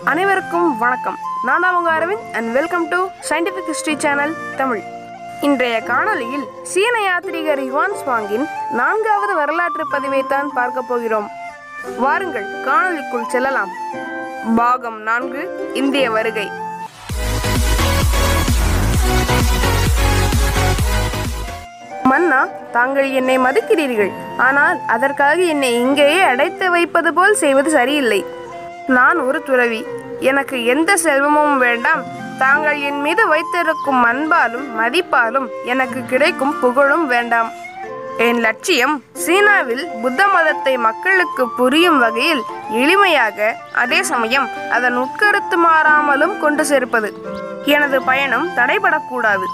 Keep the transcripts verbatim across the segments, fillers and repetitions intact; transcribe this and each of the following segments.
அனைவருக்கும் வணக்கம். நான் தான் உங்கள் Aravind and welcome to scientific history channel Tamil. இன்றைய காணொலியில் சீன யாத்ரீகர் யுவான் ஸ்வாங்கின் நான்காவது வரலாற்று பதிவைத்தான் பார்க்க போகிறோம். வாருங்கள் காணொலிக்குள் செல்லலாம். பாகம் நான்கு, இந்திய வருகை. மன்னா, தாங்கள் என்னை மதிக்கிறீர்கள், ஆனால் அதற்காக என்னை இங்கேயே அடைத்து வைப்பது போல் செய்வது சரியில்லை. நான் ஒரு துறவி, எனக்கு எந்த செல்வமும் வேண்டாம். தாங்கள் என் மீது வைத்திருக்கும் அன்பாலும் மதிப்பாலும் எனக்கு கிடைக்கும் புகழும் வேண்டாம். என் லட்சியம் சீனாவில் புத்த மதத்தை மக்களுக்கு புரியும் வகையில் எளிமையாக, அதே சமயம் அதன் உட்கருத்து மாறாமலும் கொண்டு சேர்ப்பது. எனது பயணம் தடைபடக்கூடாது.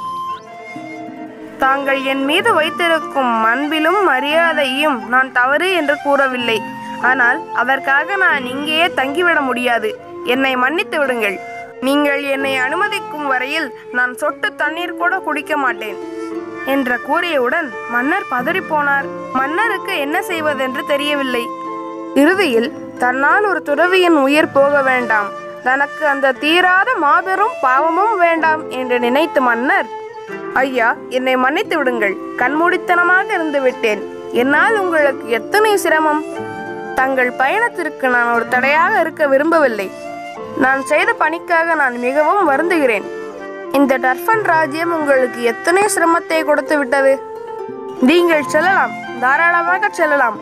தாங்கள் என் மீது வைத்திருக்கும் அன்பிலும் மரியாதையும் நான் தவறு என்று கூறவில்லை. ஆனால் அதற்காக நான் இங்கேயே தங்கிவிட முடியாது. என்னை மன்னித்து விடுங்கள். நீங்கள் என்னை அனுமதிக்கும் வரையில் நான் சொட்டு தண்ணீர் கூட குடிக்க மாட்டேன் என்று கூறியவுடன் மன்னர் பதறிப்போனார். மன்னருக்கு என்ன செய்வதென்று தெரியவில்லை. இறுதியில் தன்னால் ஒரு துறவியின் உயிர் போக வேண்டாம், தனக்கு அந்த தீராத மாபெரும் பாவமும் வேண்டாம் என்று நினைத்த மன்னர், ஐயா, என்னை மன்னித்து விடுங்கள். கண்மூடித்தனமாக இருந்து விட்டேன். என்னால் உங்களுக்கு எத்தனை சிரமம். தங்கள் பயணத்திற்கு நான் ஒரு தடையாக இருக்க விரும்பவில்லை. நான் செய்த பணிக்காக நான் மிகவும் வருந்துகிறேன். இந்த டர்ஃபன் ராஜ்யம் உங்களுக்கு எத்தனை சிரமத்தை கொடுத்து விட்டது. நீங்கள் செல்லலாம், தாராளமாக செல்லலாம்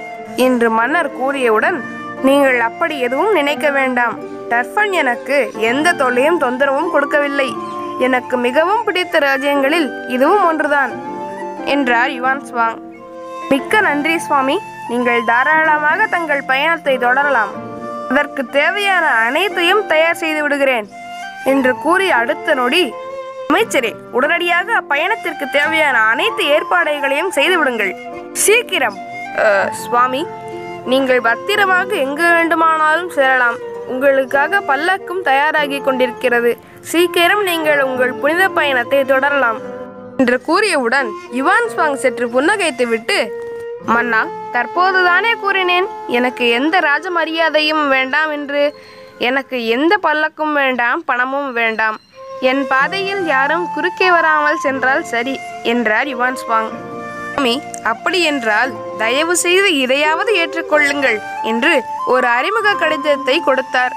என்று மன்னர் கூறியவுடன், நீங்கள் அப்படி எதுவும் நினைக்க வேண்டாம். டர்ஃபன் எனக்கு எந்த தொல்லையும் தொந்தரவும் கொடுக்கவில்லை. எனக்கு மிகவும் பிடித்த ராஜ்யங்களில் இதுவும் ஒன்றுதான் என்றார் யுவான் ஸ்வாங். மிக்க நன்றி சுவாமி. நீங்கள் தாராளமாக தங்கள் பயணத்தை தொடரலாம். அதற்கு தேவையான அனைத்தையும் தயார் செய்து விடுகிறேன் என்று கூறி அடுத்த நொடி, அமைச்சரே, உடனடியாக அப்பயணத்திற்கு தேவையான அனைத்து ஏற்பாடுகளையும் செய்து விடுங்கள். சீக்கிரம். சுவாமி, நீங்கள் பத்திரமாக எங்கு வேண்டுமானாலும் சேரலாம். உங்களுக்காக பல்லக்கும் தயாராகி கொண்டிருக்கிறது. சீக்கிரம் நீங்கள் உங்கள் புனித பயணத்தை தொடரலாம் என்று கூறியவுடன் யுவான் ஸ்வாங் சற்று புன்னகைத்து விட்டு, மன்னா, தற்போதுதானே கூறினேன் எனக்கு எந்த ராஜ மரியாதையும் வேண்டாம் என்று. எனக்கு எந்த பல்லக்கும் வேண்டாம், பணமும் வேண்டாம். என் பாதையில் யாரும் குறுக்கே வராமல் சென்றால் சரி என்றார் யுவான் ஸ்வாங். சுவாமி, அப்படி என்றால் தயவு செய்து இதையாவது ஏற்றுக்கொள்ளுங்கள் என்று ஒரு அறிமுக கடிதத்தை கொடுத்தார்.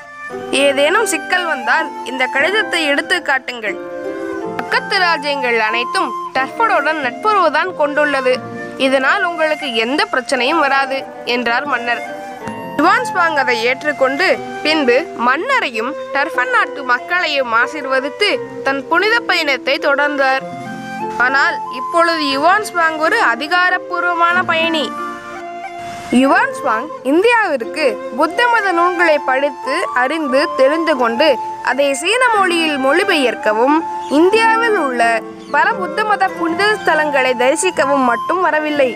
ஏதேனும் சிக்கல் வந்தால் இந்த கடிதத்தை எடுத்து காட்டுங்கள். பக்கத்து ராஜ்யங்கள் அனைத்தும் டர்ஃபனுடன் நட்புறவுதான் கொண்டுள்ளது. இதனால் உங்களுக்கு எந்த பிரச்சனையும் வராது என்றார் மன்னர். யுவான் ஸ்வாங் அதை ஏற்றுக்கொண்டு பின்பு மன்னரையும் டர்ஃபன் நாட்டு மக்களையும் ஆசீர்வதித்து தன் புனித பயணத்தை தொடர்ந்தார். ஆனால் இப்பொழுது யுவான் ஸ்வாங் ஒரு அதிகாரப்பூர்வமான பயணி. யுவான் ஸ்வாங் இந்தியாவிற்கு புத்த மத நூல்களை படித்து அறிந்து தெரிந்து கொண்டு அதை சீன மொழியில் மொழிபெயர்க்கவும் இந்தியாவில் உள்ள பல புத்த மத புனித ஸ்தலங்களை தரிசிக்கவும் மட்டும் வரவில்லை.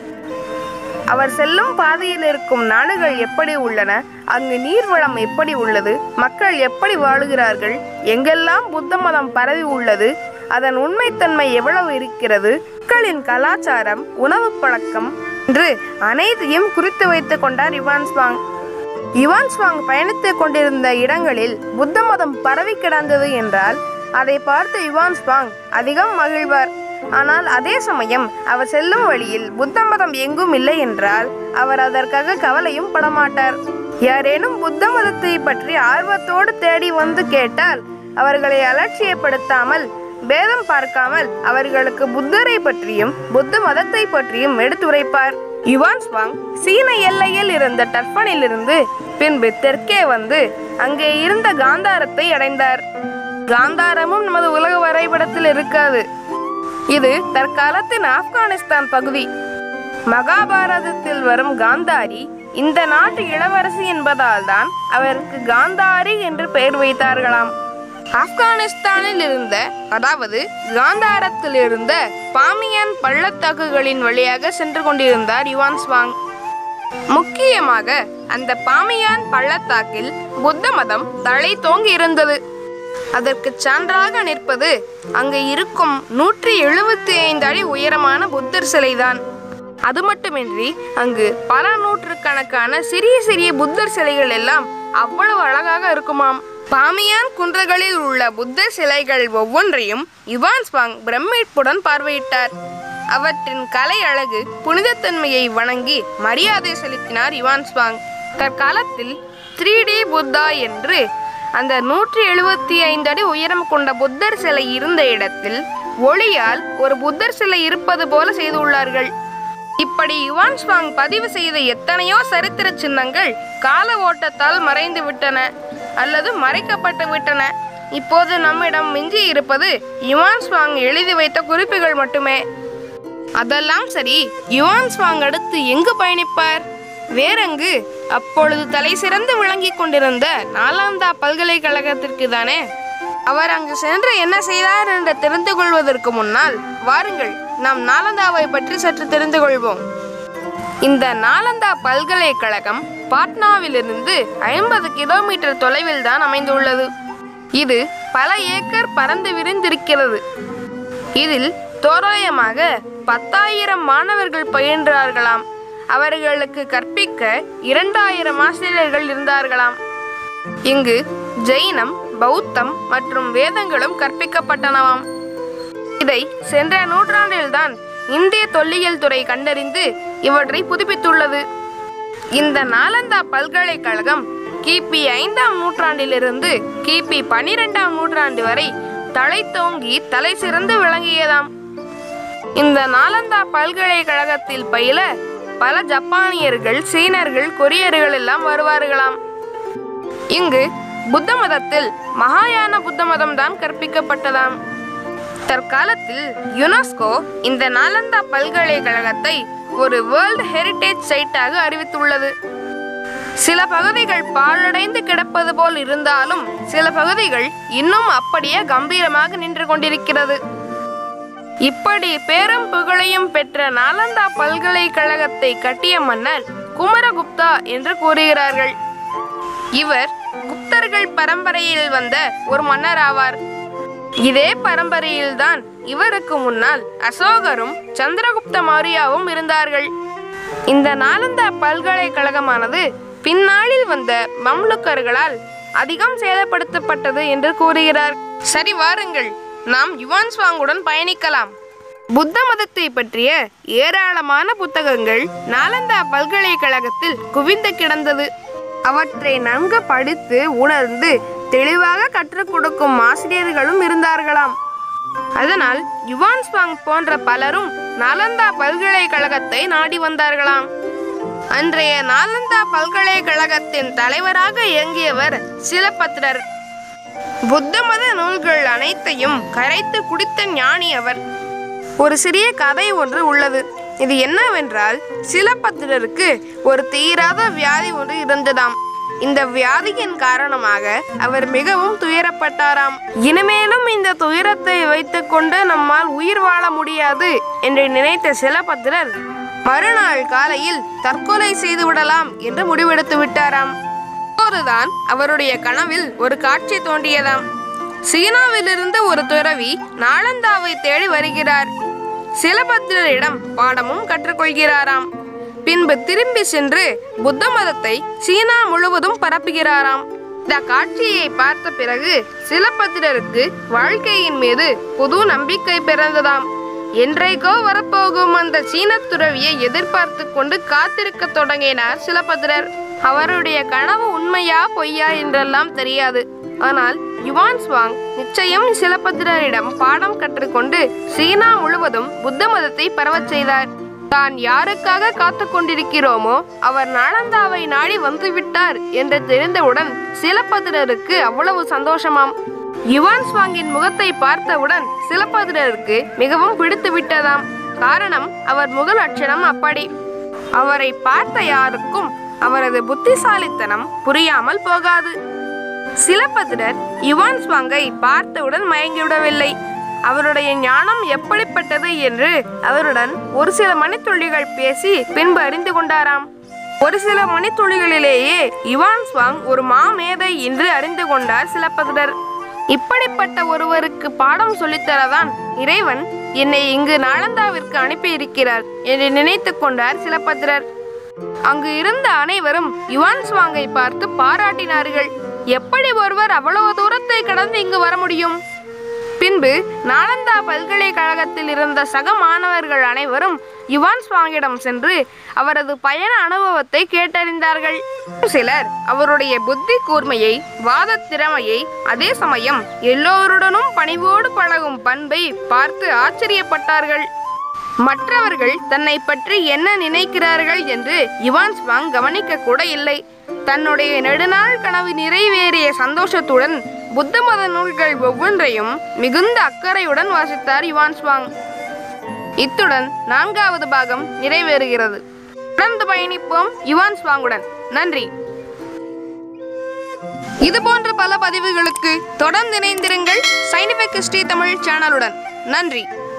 அவர் செல்லும் பாதையில் இருக்கும் நாடுகள் எப்படி உள்ளன, அங்கு நீர்வளம் எப்படி உள்ளது, மக்கள் எப்படி வாழுகிறார்கள், எங்கெல்லாம் புத்த மதம் பரவி உள்ளது, அதன் உண்மைத்தன்மை எவ்வளவு இருக்கிறது, மக்களின் கலாச்சாரம், உணவு பழக்கம் என்று அனைத்தையும் குறித்து வைத்துக் கொண்டார் யுவான் ஸ்வாங். யுவான் ஸ்வாங் பயணித்துக் கொண்டிருந்த இடங்களில் புத்த மதம் பரவி கிடந்தது என்றால் அதை பார்த்து யுவான் ஸ்வாங் அதிகம் மகிழ்வார். ஆனால் அதே சமயம் அவர் செல்லும் வழியில் புத்த மதம் எங்கும் இல்லை என்றால் அவர் அதற்காக கவலையும் படமாட்டார். யாரேனும் புத்த மதத்தை பற்றி ஆர்வத்தோடு தேடி வந்து கேட்டால் அவர்களை அலட்சியப்படுத்தாமல், பேதம் பார்க்காமல் அவர்களுக்கு புத்தரை பற்றியும் புத்த மதத்தை பற்றியும் எடுத்துரைப்பார். யுவான் ஸ்வாங் சீன எல்லையில் இருந்த டர்ஃபனில் இருந்து பின்பு தெற்கே வந்து அங்கே இருந்த காந்தாரத்தை அடைந்தார். காந்தாரமும் நமது உலக வரைபடத்தில் இருக்காது. இது தற்காலத்தின் ஆப்கானிஸ்தான் பகுதி. மகாபாரதத்தில் வரும் காந்தாரி இந்த நாட்டு இளவரசி என்பதால் தான் அவருக்கு காந்தாரி என்று பெயர் வைத்தார்களாம். ஆப்கானிஸ்தானில் இருந்த, அதாவது காந்தாரத்தில் இருந்த பாமியான் பள்ளத்தாக்குகளின் வழியாக சென்று கொண்டிருந்தார் யுவான் ஸ்வாங். முக்கியமாக அந்த பாமியான் பள்ளத்தாக்கில் புத்த மதம் தலை தோங்கி இருந்தது. அதற்கு சான்றாக நிற்பது அங்கு இருக்கும் நூற்றி எழுபத்தி ஐந்து அடி உயரமான புத்தர் சிலைதான். அது மட்டுமின்றி அங்கு பல நூற்றுக்கணக்கான சிறிய சிறிய புத்தர் சிலைகள் எல்லாம் அவ்வளவு அழகாக இருக்குமாம். பாமியான் குன்றுகளில் உள்ள புத்தர் சிலைகள் ஒவ்வொன்றையும் யுவான் ஸ்வாங் பிரமிப்புடன் பார்வையிட்டார். அவற்றின் கலை அழகு, புனிதத்தன்மையை வணங்கி மரியாதை செலுத்தினார் யுவான் ஸ்வாங். தற்காலத்தில் த்ரீ டி புத்தா என்று அந்த நூற்றி எழுபத்தி ஐந்து அடி உயரம் கொண்ட புத்தர் சிலை இருந்த இடத்தில் ஒளியால் ஒரு புத்தர் சிலை இருப்பது போல செய்துள்ளார்கள். இப்படி யுவான் ஸ்வாங் பதிவு செய்த எத்தனையோ சரித்திர சின்னங்கள் கால ஓட்டத்தால் மறைந்து விட்டன அல்லது மறைக்கப்பட்டு விட்டன. இப்போது நம்மிடம் மிஞ்சி இருப்பது யுவான் ஸ்வாங் எழுதி வைத்த குறிப்புகள் மட்டுமே. அதெல்லாம் சரி, யுவான் ஸ்வாங் அடுத்து எங்கு பயணிப்பார்? வேறெங்கு? அப்பொழுது தலை சிறந்து விளங்கி கொண்டிருந்த நாலாந்தா பல்கலைக்கழகத்திற்கு தானே. அவர் அங்கு சென்று என்ன செய்தார் என்று தெரிந்து கொள்வதற்கு முன்னால் வாருங்கள், நாம் நாலந்தாவை பற்றி சற்று தெரிந்து கொள்வோம். இந்த நாலந்தா பல்கலைக்கழகம் பாட்னாவிலிருந்து ஐம்பது கிலோமீட்டர் தொலைவில் தான் அமைந்துள்ளது. இது பல ஏக்கர் பறந்து விரிந்திருக்கிறது. இதில் தோராயமாக பத்தாயிரம் மாணவர்கள் பயின்றார்களாம். அவர்களுக்கு கற்பிக்க இரண்டாயிரம் ஆசிரியர்கள் இருந்தார்களாம். இங்கு ஜெயினம், பௌத்தம் மற்றும் வேதங்களும் கற்பிக்கப்பட்டனவாம். இதை சென்ற நூற்றாண்டில்தான் இந்திய தொல்லியல் துறை கண்டறிந்து இவற்றை புதுப்பித்துள்ளது. இந்த நாலந்தா பல்கலைக்கழகம் கிபி ஐந்தாம் நூற்றாண்டிலிருந்து கிபி பனிரெண்டாம் நூற்றாண்டு வரை தலை தோங்கி தலை சிறந்து விளங்கியதாம். இந்த நாலந்தா பல்கலைக்கழகத்தில் பயில பல ஜப்பானியர்கள், சீனர்கள், கொரியர்கள் எல்லாம் வருவார்களாம். இங்கு புத்த மதத்தில் மகாயான புத்த மதம் தான் கற்பிக்கப்பட்டதாம். தற்காலத்தில் யுனெஸ்கோ இந்த நாலந்தா பல்கலைக்கழகத்தை ஒரு வேர்ல்ட் ஹெரிடேஜ் சைட்டாக அறிவித்துள்ளது. சில பகுதிகள் பாழடைந்து கிடப்பது போல் இருந்தாலும் சில பகுதிகள் இன்னும் அப்படியே கம்பீரமாக நின்று கொண்டிருக்கிறது. இப்படி பேரும் புகழையும் பெற்ற நாலந்தா பல்கலைக்கழகத்தை கட்டிய மன்னர் குமரகுப்தா என்று கூறுகிறார்கள். இவர் குப்தர்கள் பரம்பரையில் வந்த ஒரு மன்னர் ஆவார். இதே பரம்பரையில்தான் இவருக்கு முன்னால் அசோகரும் சந்திரகுப்த மௌரியாவும் இருந்தார்கள். இந்த நாலந்தா பல்கலைக்கழகமானது பின்னாளில் வந்த மம்லுக்கர்களால் அதிகம் சேதப்படுத்தப்பட்டது என்று கூறுகிறார். சரி, வாருங்கள், நாம் யுவான் ஸ்வாங்குடன் பயணிக்கலாம். புத்த மதத்தை பற்றிய ஏராளமான புத்தகங்கள் நாலந்தா பல்கலைக்கழகத்தில் குவிந்து கிடந்தது. அவற்றை நன்கு படித்து உணர்ந்து தெளிவாக கற்றுக் கொடுக்கும் ஆசிரியர்களும் இருந்தார்களாம். அதனால் யுவான் ஸ்வாங் போன்ற பலரும் நாலந்தா பல்கலைக்கழகத்தை நாடி வந்தார்களாம். அன்றைய நாலந்தா பல்கலைக்கழகத்தின் தலைவராக இயங்கியவர் சிலப்பத்திரர். புத்த மத நூல்கள் அனைத்தையும் கரைத்து குடித்த ஞானி அவர். ஒரு சிறிய கதை ஒன்று உள்ளது. இது என்னவென்றால், சிலப்பத்திரருக்கு ஒரு தீராத வியாதி ஒன்று இருந்ததாம். இந்த வியாதியின் காரணமாக அவர் மிகவும் துயரப்பட்டாராம். இனிமேலும் இந்த துயரத்தை வைத்துக் கொண்டு நம்மால் உயிர் வாழ முடியாது என்று நினைத்த சிலப்பத்திரர் மறுநாள் காலையில் தற்கொலை செய்து விடலாம் என்று முடிவெடுத்து விட்டாராம். அப்போதுதான் அவருடைய கனவில் ஒரு காட்சி தோன்றியதாம். சீனாவிலிருந்து ஒரு துறவி நாலந்தாவை தேடி வருகிறார். சிலப்பத்திரரிடம் பாடமும் கற்றுக்கொள்கிறாராம். பின்பு திரும்பி சென்று புத்த மதத்தை சீனா முழுவதும் பரப்புகிறாராம். இந்த காட்சியை பார்த்த பிறகு சிலப்பத்திரருக்கு வாழ்க்கையின் மீது புது நம்பிக்கை பிறந்ததாம். என்றைக்கோ வரப்போகும் அந்த சீன துறவியை எதிர்பார்த்து கொண்டு காத்திருக்க தொடங்கினார் சிலப்பத்திரர். அவருடைய கனவு உண்மையா பொய்யா என்றெல்லாம் தெரியாது. ஆனால் யுவான் ஸ்வாங் நிச்சயம் சிலப்பத்திரரிடம் பாடம் கற்றுக்கொண்டு சீனா முழுவதும் புத்த மதத்தை பரவச் செய்தார். தான் யாருக்காக காத்து கொண்டிருக்கிறோமோ அவர் நாலந்தாவை நாடி வந்துவிட்டார் என்று தெரிந்தவுடன் சிலப்பத்திரருக்கு அவ்வளவு சந்தோஷமாம். யுவான் ஸ்வாங்கின் முகத்தை பார்த்தவுடன் சிலப்பத்திரருக்கு மிகவும் பிடித்து விட்டதாம். காரணம், அவர் முக லட்சணம் அப்படி. அவரை பார்த்த யாருக்கும் அவரது புத்திசாலித்தனம் புரியாமல் போகாது. சிலப்பத்திரர் யுவான் ஸ்வாங்கை பார்த்தவுடன் மயங்கிவிடவில்லை. அவருடைய ஞானம் எப்படிப்பட்டது என்று அவருடன் ஒரு சில மணித்துளிகள் பேசி பின்பு அறிந்து கொண்டாராம். ஒரு சில மணித்துளிகளிலேயே யுவான் ஸ்வாங் ஒரு மாமேதை என்று அறிந்து கொண்டார் சிலப்பத்திரர். இப்படிப்பட்ட ஒருவருக்கு பாடம் சொல்லித்தரதான் இறைவன் என்னை இங்கு நாலந்தாவிற்கு அனுப்பி இருக்கிறார் என்று நினைத்து கொண்டார் சிலப்பத்திரர். அங்கு இருந்த அனைவரும் யுவான் ஸ்வாங்கை பார்த்து பாராட்டினார்கள். எப்படி ஒருவர் அவ்வளவு தூரத்தை கடந்து இங்கு வர முடியும்? பின்பு நாலந்தா பல்கலைக்கழகத்தில் இருந்த சக மாணவர்கள் அனைவரும் யுவான் ஸ்வாங்கிடம் சென்று அவரது பயண அனுபவத்தை கேட்டறிந்தார்கள். சிலர் அவருடைய புத்தி கூர்மையை, வாத திறமையை, அதே சமயம் எல்லோருடனும் பணிவோடு பழகும் பண்பை பார்த்து ஆச்சரியப்பட்டார்கள். மற்றவர்கள் தன்னை பற்றி என்ன நினைக்கிறார்கள் என்று யுவான் ஸ்வாங் கவனிக்க கூட இல்லை. தன்னுடைய நெடுநாள் கனவு நிறைவேறிய சந்தோஷத்துடன் புத்த மத நூல்கள் ஒவ்வொன்றையும் மிகுந்த அக்கறையுடன் வாசித்தார் யுவான் ஸ்வாங். இத்துடன் நான்காவது பாகம் நிறைவேறுகிறது. தொடர்ந்து பயணிப்போம் யுவான் ஸ்வாங்குடன். நன்றி. இதுபோன்ற பல பதிவுகளுக்கு தொடர்ந்து இணைந்திருங்கள் சயின்டிஃபிக் ஹிஸ்டரி தமிழ் சேனலுடன். நன்றி.